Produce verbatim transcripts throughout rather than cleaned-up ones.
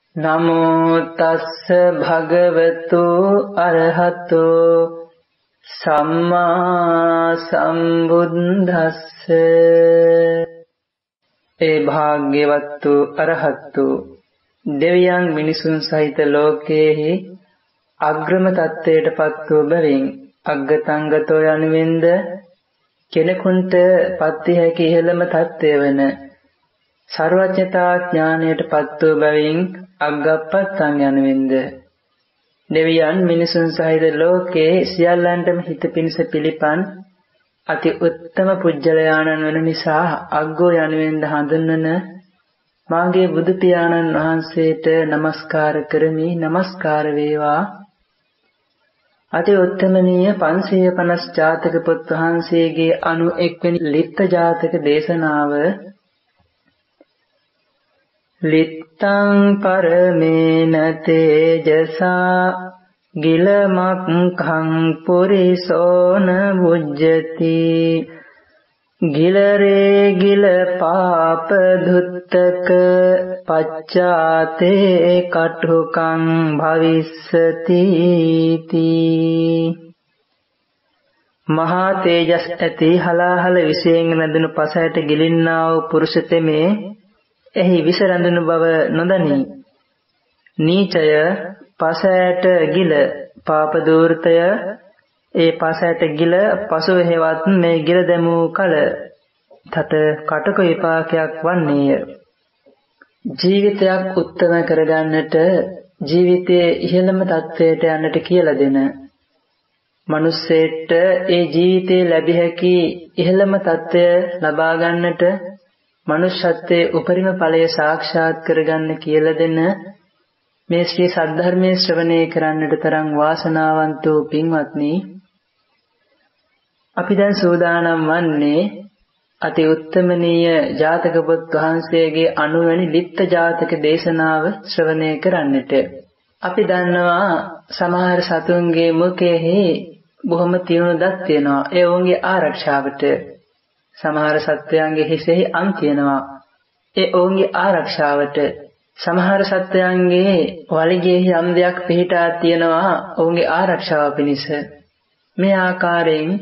නමෝ තස්ස භගවතු අරහතෝ සම්මා සම්බුද්දස්ස. ඒ භාග්‍යවත්තු අරහත්තු දෙවියන් මිනිසුන් සහිත ලෝකයේහි අග්‍රම තත්ත්වයට පත් වූ බැවින් අග්ගතංගතෝ යනුවෙන්ද කෙනෙකුට පත්විය හැකි ඉහළම තත්ත්වය වන සර්වඥතා ඥානයට පත් වූ බැවින් අග්ගප්පත්තං යනුවෙන්ද දෙවියන් මිනිසුන් සහිත ලෝකයේ සියල්ලන්ටම හිත පිණිස පිළිපන් අති උත්තම පුජ්‍යලයාණන් වන නිසා අග්ගෝ යනුවෙන්ද හඳුන්වන මාගේ බුදු පියාණන් වහන්සේට නමස්කාර කරමි. නමස්කාර වේවා. අති උත්තමනීය පන්සිය පනස් ජාතක පොත් වහන්සේගේ අනු එක්වෙනි ලිත්ත ජාතක දේශනාව ලිත්තං පරමේන තේජසා ගිලමක්ඛං පුරිසෝන බුජ්ජති ගිලරේ ගිල පාප දුත්තක පච්චාතේ කටුකං භවිස්සති තී. මහා තේජස් ඇති හලාහල විශේෂයෙන් නැදුණු පසයට ගිලින්නා වූ පුරුෂ තෙමේ එහි විස රැඳුණු බව නොදනි. නීචය පසයට ගිල පාප දූර්තය ඒ පසයට ගිල පසුව හේවත් මේ ගිල දැමූ කල තත කටක විපාකයක් වන්නේය. ජීවිතයක් උත්තම කරගන්නට ජීවිතයේ ඉහළම තත්වයට යන්නට කියලා දෙන මිනිස්සෙට ඒ ජීවිතේ ලැබිය හැකි ඉහළම තත්වය ලබා ගන්නට මනුෂ්‍යත්වයේ උපරිම ඵලය සාක්ෂාත් කරගන්න කියලා දෙන මේ ශ්‍රී සද්ධර්මයේ ශ්‍රවණය කරන්නට තරම් වාසනාවන්ත වූ පින්වත්නි, අපි දැන් සූදානම් වන්නේ අති උත්තමනීය ජාතක පොත් වහන්සේගේ අනුවැනි ලිත්ත ජාතක දේශනාව ශ්‍රවණය කරන්නට. අපි දන්නවා සමහර සතුන්ගේ මුඛයේ බොහොම තියුණු දත් තියෙනවා. ඒ ඔවුන්ගේ ආරක්ෂාවට. සමහර සත්වයන්ගේ හිසෙහි අම් තියෙනවා. ඒ ඔවුන්ගේ ආරක්ෂාවට. සමහර සත්වයන්ගේ වලිගයේ යම් දෙයක් පිහිටා තියෙනවා ඔවුන්ගේ ආරක්ෂාව පිණිස. මේ ආකාරයෙන්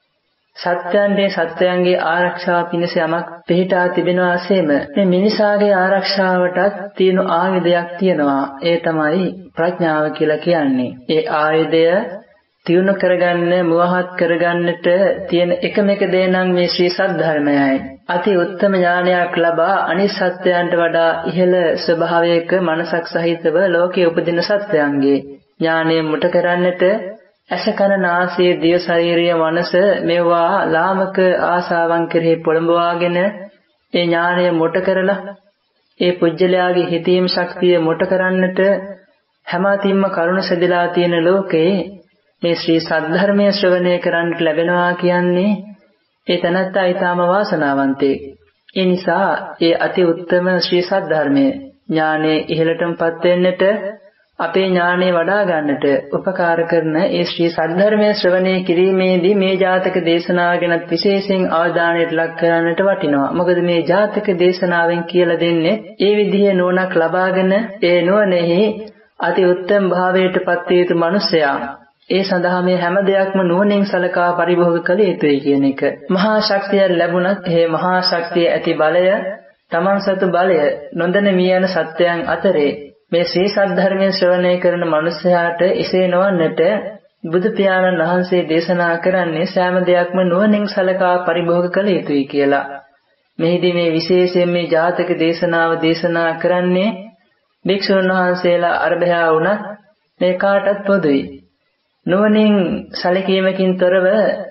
සත්‍යයන්ගේ සත්වයන්ගේ ආරක්ෂාව පිණිස යමක් පිහිටා තිබෙනවාseම මේ මිනිසාගේ ආරක්ෂාවටත් තියෙන ආයුධයක් තියෙනවා. ඒ තමයි ප්‍රඥාව කියලා කියන්නේ. ඒ ආයුධය තියුණු කරගන්න, මුවහත් කරගන්නට තියෙන එකම එක දේ නම් මේ ශ්‍රී සද්ධර්මයයි. අති උත්තම ඥානයක් ලබා අනිත් සත්වයන්ට වඩා ඉහළ ස්වභාවයක මනසක් සහිතව ලෝකයේ උපදින සත්වයන්ගේ ඥානය මුට කරන්නට ඇස කන නාසය දිය ශරීරය මනස මේවා ලාමක ආසාවන් කෙරෙහි පොළඹවාගෙන ඒ ඥානය මුට කරලා ඒ පුජ්‍යලයාගේ හිතීම් ශක්තිය මුට කරන්නට හැමතිම්ම කරුණ සැදලා තියෙන ලෝකේ මේ ශ්‍රී සද්ධර්මයේ ශ්‍රවණය කරන්නට ලැබෙනවා කියන්නේ ඒ තනත්තා ඊටම වාසනාවන්තේ. ඒ නිසා ඒ අති උත්තම ශ්‍රී සද්ධර්මයේ ඥානෙ ඉහළටමපත් වෙන්නට අපේ ඥානෙ වඩා ගන්නට උපකාර කරන ඒ ශ්‍රී සද්ධර්මයේ ශ්‍රවණය කිරීමේදී මේ ජාතක දේශනාව ගැන විශේෂයෙන් අවධානයට ලක් කරන්නට වටිනවා. මොකද මේ ජාතක දේශනාවෙන් කියලා දෙන්නේ ඒ විදිහේ නුවණක් ලබාගෙන ඒ නුවණෙහි අති උත්තම භාවයට පත් වී යුතු මිනිසයා ඒ සඳහා මේ හැම දෙයක්ම නුවණින් සලකා පරිභෝග කළ යුතුයි කියන එක. මහා ශක්තිය ලැබුණත් ඒ මහා ශක්තිය ඇති බලය, තමන් සතු බලය නොදැන මිය යන සත්‍යයන් අතරේ මේ ශ්‍රී සද්ධර්මයේ ශ්‍රවණය කරන මනුස්සයාට එසේ නොවන්නට බුදු පියාණන් වහන්සේ දේශනා කරන්නේ සෑම දෙයක්ම නුවණින් සලකා පරිභෝග කළ යුතුයි කියලා. මෙහිදී මේ විශේෂයෙන් මේ ජාතක දේශනාව දේශනා කරන්නේ භික්ෂුන් වහන්සේලා අරබයා වුණත් මේ කාටත් පොදුයි. නුවණින් සැලකීමකින් තොරව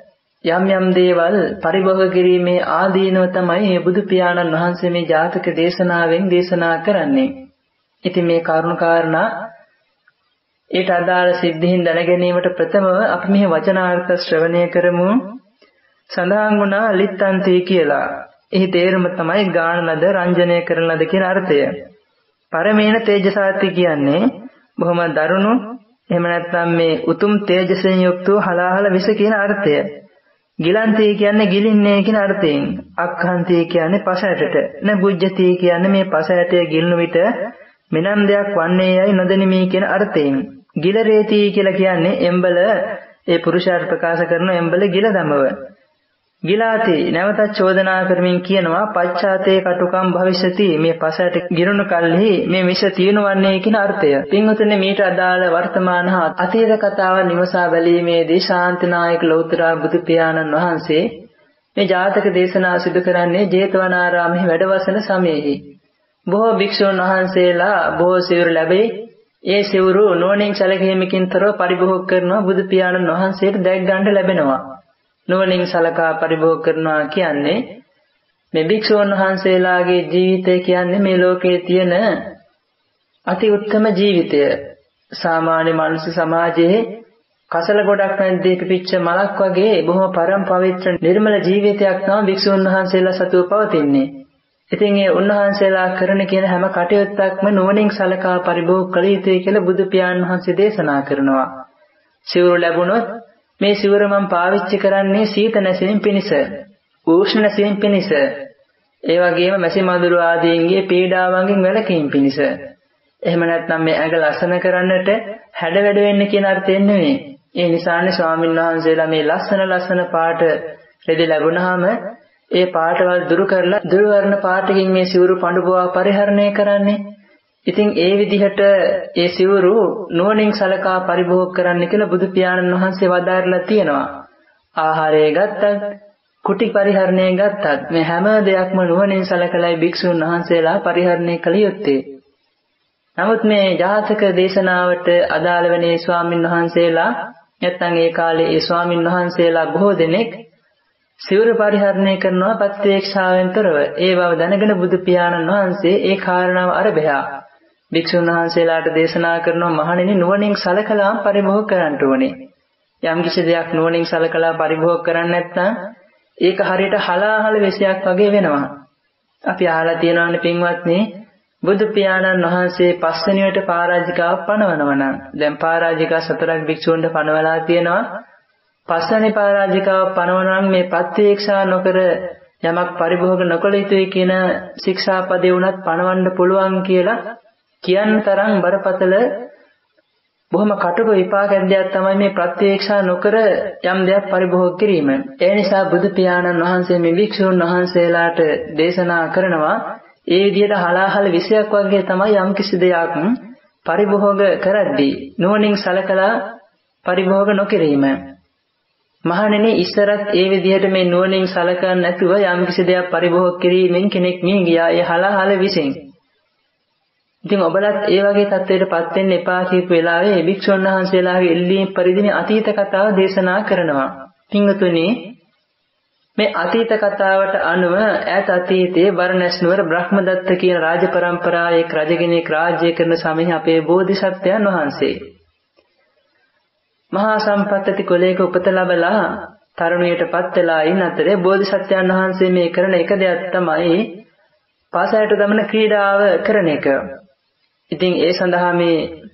යම් යම් දේවල් පරිභෝග කිරීමේ ආදීනව තමයි මේ බුදු පියාණන් වහන්සේ මේ ජාතක දේශනාවෙන් දේශනා කරන්නේ. ඉතින් මේ කරුණු කාරණා ඊට අදාළ සිද්ධීන් දැන ගැනීමට ප්‍රථමව අපි මේ වචනාර්ථ ශ්‍රවණය කරමු. සඳහන් වුණා ලිත්තන්ති කියලා. එහි තේරුම තමයි ගාන ලද, රංජනය කරන ලද කියන අර්ථය. පරමේන තේජසාති කියන්නේ බොහොම දරුණු, එහෙම නැත්නම් මේ උතුම් තේජසෙන් යුක්ත වූ හලාහල විස කියන අර්ථය. ගිලන්ති කියන්නේ ගිලින්නේ කියන අර්ථයෙන්. අක්ඛන්ති කියන්නේ පසයටට. න බුජ්ජති කියන්නේ මේ පසයටේ ගිලන විට මෙනම් දෙයක් වන්නේ යයි නොදෙනිමි කියන අර්ථයෙන්. ගිලරේති කියලා කියන්නේ එම්බල ඒ පුරුෂයාට ප්‍රකාශ කරන එම්බල ගිල දමව. ගිලාති නැවතත් චෝදනා කරමින් කියනවා පච්චාතේ කටුකම් භවිෂති මේ පසයට ගිරුණු කල්හි මේ විෂ තියෙනවන්නේ කියන අර්ථය. පින්වතුනි මීට අදාළ වර්තමාන හා අතීත කතාව නිවසා බැලීමේදී ශාන්තිනායක ලෞතර බුදු පියාණන් වහන්සේ මේ ජාතක දේශනා සිදු කරන්නේ ජේතවනාරාමෙහි වැඩවසන සමයේහි. බොහෝ භික්ෂුන් වහන්සේලා බොහෝ සිවුරු ලැබේ. ඒ සිවුරු නුවණින් සැලකීමකින් තොරව පරිභෝග කරනවා බුදු පියාණන් වහන්සේට දැක් ගන්න ලැබෙනවා. නුවණින් සලකා පරිභෝග කරනවා කියන්නේ මේ භික්ෂුන් වහන්සේලාගේ ජීවිතය කියන්නේ මේ ලෝකයේ තියෙන අති උත්තම ජීවිතය. සාමාන්‍ය මනුස්ස සමාජයේ කසල ගොඩක් මැද්දේ පිපිච්ච මලක් වගේ බොහොම පරම පවිත්‍ර නිර්මල ජීවිතයක් තමයි භික්ෂුන් වහන්සේලා සතුව පවතින්නේ. ඉතින් ඒ උන්වහන්සේලා කරන කියන හැම කටයුත්තක්ම නුවණින් සලකා පරිභෝග කළ යුතුයි කියලා බුදු පියාණන් වහන්සේ දේශනා කරනවා. සිවුරු ලැබුණොත් මේ සිවුර මම පාවිච්චි කරන්නේ සීත නැසීම පිණිස, උෂ්ණ නැසීම පිණිස, ඒ වගේම මැසි මදුරු ආදීන්ගේ පීඩාවන්ගෙන් වැළකීම පිණිස. එහෙම නැත්නම් මේ ඇඟ ලස්සන කරන්නට හැඩ වැඩ වෙන්න කියන අර්ථයෙන් නෙවෙයි. ඒ නිසානේ ස්වාමීන් වහන්සේලා මේ ලස්සන ලස්සන පාට රෙදි ලැබුණාම ඒ පාටවල් දුරු කරලා දුර්වර්ණ පාටකින් මේ සිවුරු පඬුබවා පරිහරණය කරන්නේ. ඉතින් ඒ විදිහට ඒ සිවුරු නුවණින් සලකා පරිභෝග කරන්න කියලා බුදු පියාණන් වහන්සේ වදාරලා තියෙනවා. ආහාරය ගත්තත්, කුටි පරිහරණය ගත්තත් මේ හැම දෙයක්ම නුවණින් සලකලායි භික්ෂුන් වහන්සේලා පරිහරණය කළ යුත්තේ. නමුත් මේ ජාතක දේශනාවට අදාළ වෙනේ ස්වාමින් වහන්සේලා නැත්නම් ඒ කාලේ ඒ ස්වාමින් වහන්සේලා බොහෝ දෙනෙක් සිවුරු පරිහරණය කරනවා ප්‍රත්‍යක්ෂාවෙන් තොරව. ඒ බව දැනගෙන බුදු පියාණන් වහන්සේ ඒ කාරණාව අරබයා භික්ෂුන් වහන්සේලාට දේශනා කරනවා මහණෙනි නුවණින් සලකලා පරිභෝග කරන්න ඕනේ. යම් කිසි දෙයක් නුවණින් සලකලා පරිභෝග කරන්නේ නැත්නම් ඒක හරියට හලාහල විශයක් වගේ වෙනවා. අපි අහලා තියෙනවානේ පින්වත්නි බුදු පියාණන් වහන්සේ පස්වෙනියට පරාජිකාව පනවනවා නම් දැන් පරාජිකා සතරක් භික්ෂුන්ට පනවලා තියෙනවා. පස්වෙනි පරාජිකාව පනවනවා නම් මේ ප්‍රත්‍යක්ෂා නොකර යමක් පරිභෝග නොකළ යුතුයි කියන ශික්ෂාපදේ උනත් පනවන්න පුළුවන් කියලා කියන්න තරම් බරපතල බොහොම කටුක විපාකයක් දෙයක් තමයි මේ ප්‍රත්‍යක්ෂා නොකර යම් දෙයක් පරිභෝග කිරීම. ඒ නිසා බුදු පියාණන් වහන්සේ මේ භික්ෂුන් වහන්සේලාට දේශනා කරනවා ඒ විදිහට හලාහල විශයක් වගේ තමයි යම් කිසි දෙයක් පරිභෝග කරද්දී නුවණින් සලකලා පරිභෝග නොකිරීම. මහණෙනි ඉස්සරත් ඒ විදිහට මේ නුවණින් සලකන්නේ නැතුව යම් කිසි දෙයක් පරිභෝග කිරීමෙන් කෙනෙක් මිය ගියා ඒ හලාහල විසින්. ඉතින් ඔබලත් ඒ වගේ තත්ත්වයකටපත් වෙන්න එපා කියපු වෙලාවේ භික්ෂුන් වහන්සේලාගේ එල්ලීම් පරිදිනේ අතීත කතාව දේශනා කරනවා. පින්වතුනි මේ අතීත කතාවට අනුව ඈත අතීතයේ බරණැස් නුවර බ්‍රහ්මදත්ත කියන රාජ පරම්පරාවේ එක් රජ කෙනෙක් රාජ්‍ය කරන සමයේ අපේ බෝධිසත්වයන් වහන්සේ මහා සම්පත්ති කුලයක උපත ලැබලා තරුණියටපත් වෙලා ඉන්න අතරේ බෝධිසත්වයන් වහන්සේ මේ කරන එක දෙයක් තමයි පාසයට ගමන ක්‍රීඩාව කරන එක. ඉතින් ඒ සඳහා මේ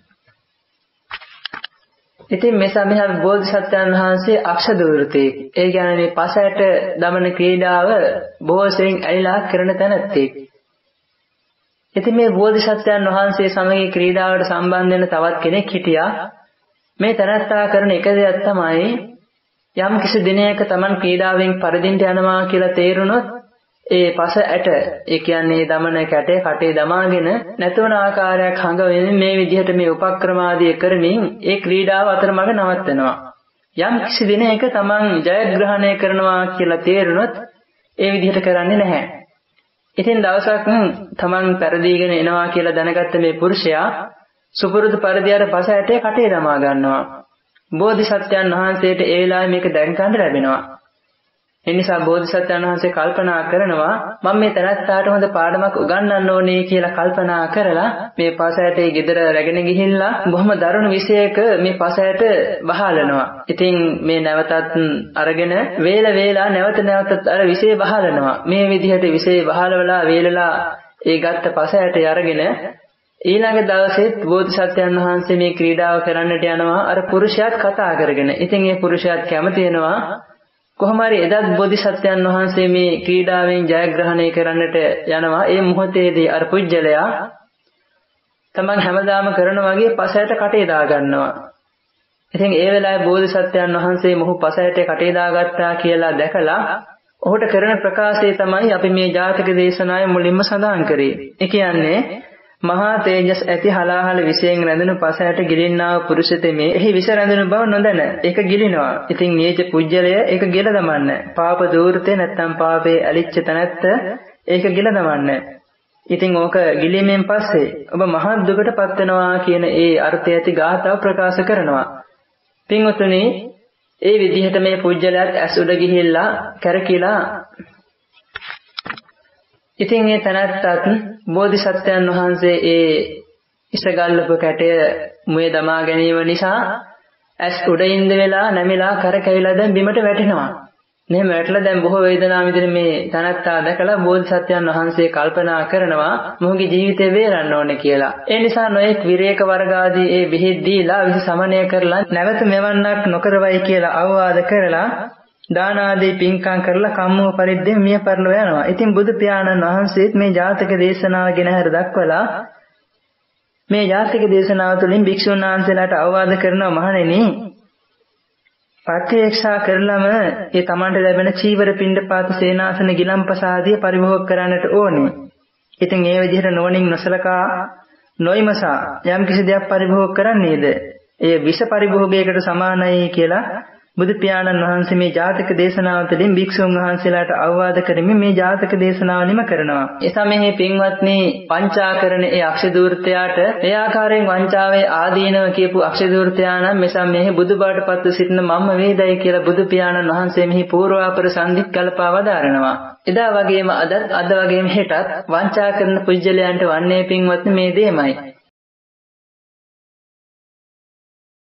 ඉතින් මේ සමහර බෝධිසත්වයන් වහන්සේ අක්ෂදූර්තේ ඒ කියන්නේ මේ පාසයට දමන ක්‍රීඩාව බොහෝසෙයින් ඇලිලා කරන තැනැත්තෙක්. ඉතින් මේ බෝධිසත්වයන් වහන්සේ සමග ක්‍රීඩාවට සම්බන්ධ වෙන තවත් කෙනෙක් හිටියා. මේ තැනැත්තා කරන එක දෙයක් තමයි යම් කිසි දිනයක Taman ක්‍රීඩාවෙන් පරදින්ට යනවා කියලා තේරුනොත් ඒ පස ඇට ඒ කියන්නේ දමන කැටේ කටේ දමාගෙන නැතුවන ආකාරයක් හංගවෙමින් මේ විදිහට මේ උපක්‍රමාදී කරමින් ඒ ක්‍රීඩාව අතරමඟ නවත්තනවා. යම් කිසි දිනයක Taman ජයග්‍රහණය කරනවා කියලා තේරුනොත් ඒ විදිහට කරන්නේ නැහැ. ඉතින් දවසක් Taman පෙරදීගෙන එනවා කියලා දැනගත්ත මේ පුරුෂයා සුපුරුදු පරිදි අර පස ඇටේ කටේ දමා ගන්නවා. බෝධිසත්වයන් වහන්සේට ඒ වෙලාවේ මේක දැක ගන්න ලැබෙනවා. ඒ නිසා බෝධිසත්වයන් වහන්සේ කල්පනා කරනවා මම මේ තැනත්තාට හොඳ පාඩමක් උගන්වන්න ඕනේ කියලා කල්පනා කරලා මේ පස ඇටේ ගෙදර රැගෙන ගිහිල්ලා බොහොම දරුණු විශේෂයක මේ පස ඇට බහලනවා. ඉතින් මේ නැවතත් අරගෙන වේල වේලා නැවත නැවතත් අර විශේෂ බහලනවා. මේ විදිහට විශේෂ බහලවලා වේලලා ඒ ගත්ත පස ඇටේ අරගෙන ඊළඟ දවසෙත් බෝධිසත්වයන් වහන්සේ මේ ක්‍රීඩාව කරන්නට යනවා අර පුරුෂයාත් කතා කරගෙන. ඉතින් ඒ පුරුෂයාත් කැමති වෙනවා කොහොම හරි එදත් බෝධිසත්වයන් වහන්සේ මේ ක්‍රීඩාවෙන් ජයග්‍රහණය කරන්නට යනවා. ඒ මොහොතේදී අර පුජ්‍යලයා තමන් හැමදාම කරන වගේ පසයට කටේ දා ගන්නවා. ඉතින් ඒ වෙලාවේ බෝධිසත්වයන් වහන්සේ මොහු පසයට කටේ දාගත්තා කියලා දැකලා ඔහුට කරන ප්‍රකාශය තමයි අපි මේ ජාතක දේශනාවේ මුලින්ම සඳහන් කරේ. ඒ කියන්නේ මහා තේජස් ඇති හලාහල විශයෙන් රැඳෙනු පසයට ගිලින්නා වූ පුරුෂතෙමේ එහි විස රැඳෙනු බව නොදැන ඒක ගිලිනවා. ඉතින් නීච පුජ්‍යලය ඒක ගිල දමන්නේ. පාප දූර්තේ නැත්තම් පාපේ ඇලිච්ච තැනැත්ත ඒක ගිල දමන්නේ. ඉතින් ඕක ගිලීමෙන් පස්සේ ඔබ මහත් දුකටපත් වෙනවා කියන ඒ අර්ථය ඇති ගාථාව ප්‍රකාශ කරනවා. පින්වතුනි, ඒ විදිහට මේ පුජ්‍යලයාත් ඇස් උඩ ගිහිල්ලා කැරකිලා ඉතින් මේ තනත්තත් බෝධිසත්වයන් වහන්සේ ඒ ඉසගල්ලපු කැටය මුවේ දමා ගැනීම නිසා ඇස් උඩ ඉඳ වෙලා නැමිලා කරකැවිලා දැන් බිමට වැටෙනවා. මෙහෙම වැටලා දැන් බොහෝ වේදනාව විදිහට මේ තනත්තා දැකලා බෝධිසත්වයන් වහන්සේ කල්පනා කරනවා මොහුගේ ජීවිතේ වේරන්න ඕනේ කියලා. ඒ නිසා නොඑක් විරේක වර්ග ආදී ඒ බෙහෙත් දීලා විස සමනය කරලා නැවත මෙවන්නක් නොකරවයි කියලා අවවාද කරලා දාන ආදී පින්කම් කරලා කම්මෝ පරිද්දෙන් මිය පරලෝ යනවා. ඉතින් බුදු පියාණන් වහන්සේත් මේ ජාතක දේශනාව ගැන හර දක්වලා මේ ජාතක දේශනාව තුළින් භික්ෂුන් වහන්සේලාට අවවාද කරනවා මහණෙනි, ප්‍රත්‍යක්ෂා කරලම ඒ තමන්ට ලැබෙන චීවර පිණ්ඩපාත සේනාසන ගිලම්පසාදිය පරිභෝග කරන්නට ඕනේ. ඉතින් ඒ විදිහට නොනින් නොසලකා නොයිමසා යම් කිසි දෙයක් පරිභෝග කරන්නේද ඒ විෂ පරිභෝගයකට සමානයි කියලා බුදු පියාණන් වහන්සේ මේ ජාතක දේශනාව තුළින් භික්ෂුන් වහන්සේලාට අවවාද කරමින් මේ ජාතක දේශනාව නිම කරනවා. ඒ සමයේ පින්වත්නි, වංචාකරන ඒ අක්ෂදූර්තයාට ඒ ආකාරයෙන් වංචාවේ ආදීනව කියපු අක්ෂදූර්තයා නම් මෙසම් මෙහි බුදුබාට පත්ව සිටින මම්ම වේදයි කියලා බුදු පියාණන් වහන්සේ මෙහි පූර්වාපර සංදිත් කල්පා වදාරනවා. එදා වගේම අදත් අද වගේම හෙටත් වංචා කරන පුජ්‍යලයන්ට වන්නේ පින්වත්නි මේ දෙයමයි.